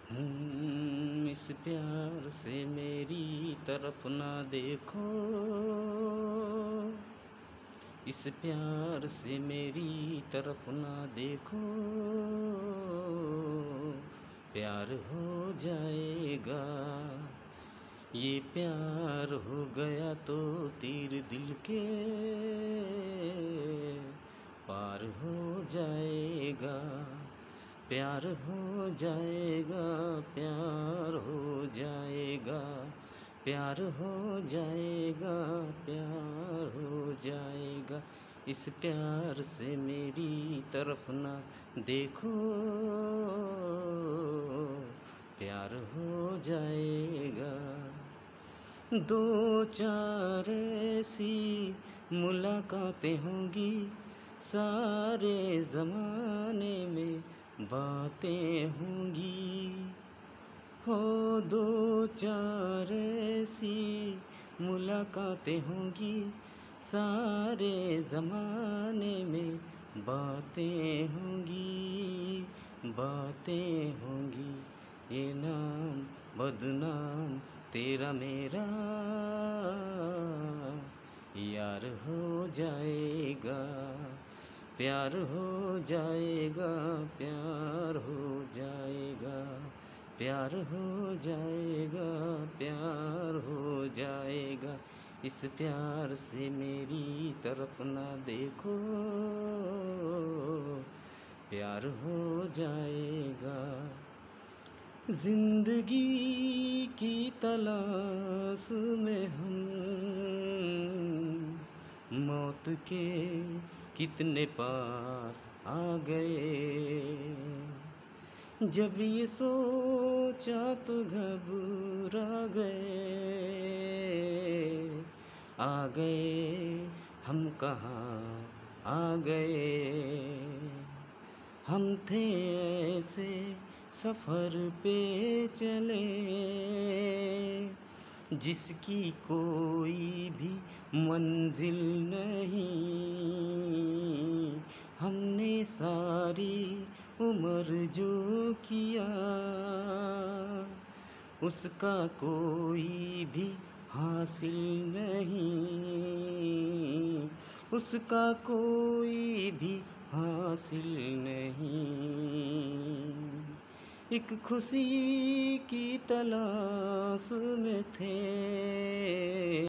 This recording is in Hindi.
इस प्यार से मेरी तरफ ना देखो, इस प्यार से मेरी तरफ ना देखो, प्यार हो जाएगा। ये प्यार हो गया तो तीर दिल के पार हो जाएगा। प्यार हो जाएगा, प्यार हो जाएगा, प्यार हो जाएगा, प्यार हो जाएगा। इस प्यार से मेरी तरफ ना देखो, प्यार हो जाएगा। दो चार ऐसी मुलाकातें होंगी, सारे ज़माने में बातें होंगी। हो दो चार ऐसी मुलाकातें होंगी, सारे ज़माने में बातें होंगी, बातें होंगी। ये नाम बदनाम तेरा मेरा यार हो जाएगा। प्यार हो जाएगा, प्यार हो जाएगा, प्यार हो जाएगा, प्यार हो जाएगा। इस प्यार से मेरी तरफ ना देखो, प्यार हो जाएगा। जिंदगी की तलाश में हम मौत के कितने पास आ गए। जब ये सोचा तो घबरा गए, आ गए हम कहाँ आ गए। हम थे ऐसे सफ़र पे चले, जिसकी कोई भी मंजिल नहीं। हमने सारी उम्र जो किया, उसका कोई भी हासिल नहीं, उसका कोई भी हासिल नहीं। एक खुशी की तलाश में थे।